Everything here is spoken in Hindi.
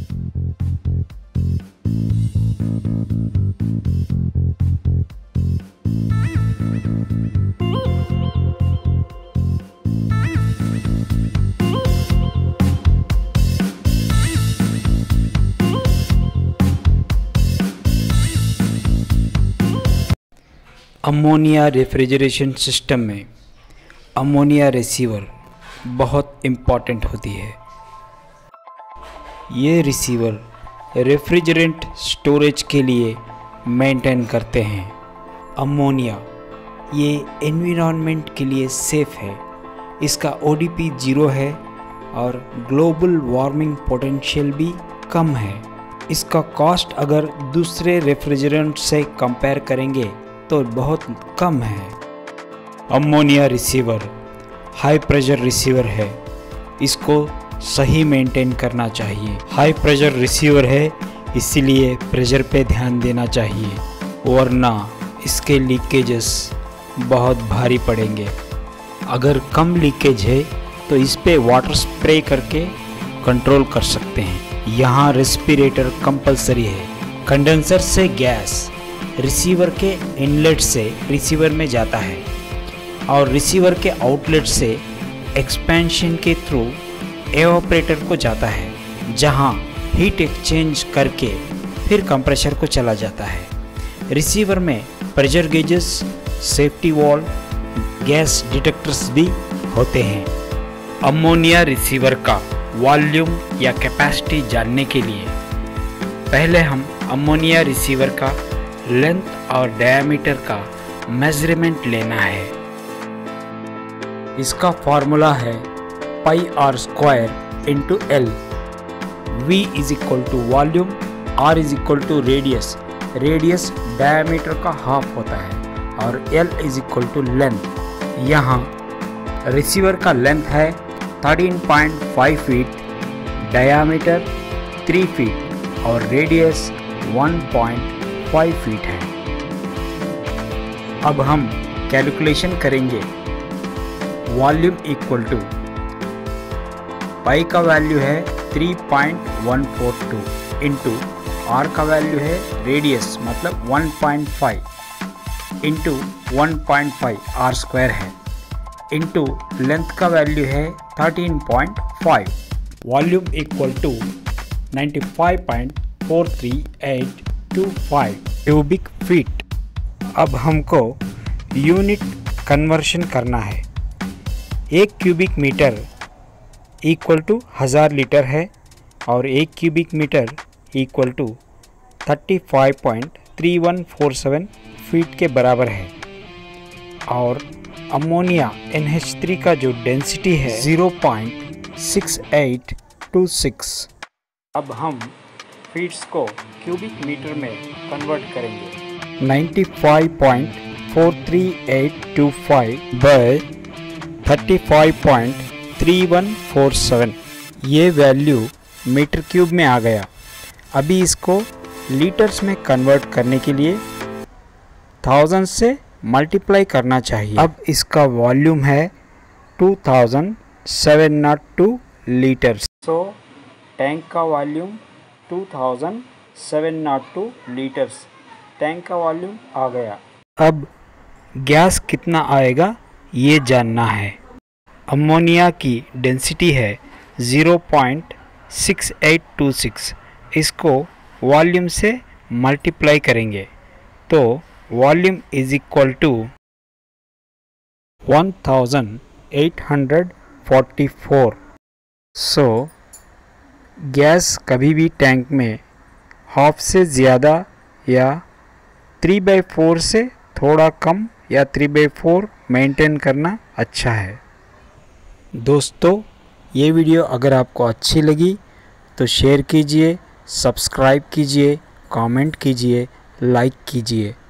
अमोनिया रेफ्रिजरेशन सिस्टम में अमोनिया रिसीवर बहुत इम्पॉर्टेंट होती है। ये रिसीवर रेफ्रिजरेंट स्टोरेज के लिए मेंटेन करते हैं। अमोनिया ये एनवायरनमेंट के लिए सेफ़ है, इसका ODP 0 है और ग्लोबल वार्मिंग पोटेंशियल भी कम है। इसका कॉस्ट अगर दूसरे रेफ्रिजरेंट से कंपेयर करेंगे तो बहुत कम है। Ammonia receiver high pressure receiver है, इसको सही मेंटेन करना चाहिए। हाई प्रेशर रिसीवर है इसीलिए प्रेशर पे ध्यान देना चाहिए, वरना इसके लीकेजेस बहुत भारी पड़ेंगे। अगर कम लीकेज है तो इस पे वाटर स्प्रे करके कंट्रोल कर सकते हैं। यहाँ रेस्पिरेटर कंपलसरी है। कंडेंसर से गैस रिसीवर के इनलेट से रिसीवर में जाता है और रिसीवर के आउटलेट से एक्सपेंशन के थ्रू एवापोरेटर को जाता है, जहां हीट एक्सचेंज करके फिर कंप्रेसर को चला जाता है। रिसीवर में pressure gauges, safety valve, gas detectors भी होते हैं। अमोनिया रिसीवर का वॉल्यूम या कैपेसिटी जानने के लिए पहले हम अमोनिया रिसीवर का लेंथ और डायमीटर का मेजरमेंट लेना है। इसका फॉर्मूला है πr² × L। V = volume, R = radius. Radius diameter का हाफ होता है और L = लेंथ। यहाँ रिसीवर का लेंथ है 13.5 फीट, डायमीटर 3 फीट और रेडियस 1.5 फीट है। अब हम कैलकुलेशन करेंगे। वॉल्यूम इक्वल टू पाई का वैल्यू है 3.142 इंटू आर का वैल्यू है रेडियस मतलब 1.5 इंटू 1.5 r² है इंटू लेंथ का वैल्यू है 13.5। Volume equal to 95.43825 cubic feet. अब हमको यूनिट कन्वर्शन करना है। 1 cubic metre equal to 1000 litre है और 1 cubic metre equal to 35.3147 feet के बराबर है। और अमोनिया NH3 का जो डेंसिटी है 0.6826। अब हम फीट्स को क्यूबिक मीटर में कन्वर्ट करेंगे। 95.43825 बाय 35.3147, ये वैल्यू मीटर क्यूब में आ गया। अभी इसको लीटर्स में कन्वर्ट करने के लिए 1000 से मल्टीप्लाई करना चाहिए। अब इसका वॉल्यूम है 2702 लीटर्स। सो टैंक का वॉल्यूम 2702 लीटर्स टैंक का वॉल्यूम आ गया। अब गैस कितना आएगा ये जानना है। अमोनिया की डेंसिटी है 0.6826। इसको वॉल्यूम से मल्टीप्लाई करेंगे तो volume is equal to 1844। So gas कभी भी टैंक में हाफ से ज़्यादा या 3/4 से थोड़ा कम या 3/4 मेंटेन करना अच्छा है। दोस्तों, ये वीडियो अगर आपको अच्छी लगी तो शेयर कीजिए, सब्सक्राइब कीजिए, कमेंट कीजिए, लाइक कीजिए।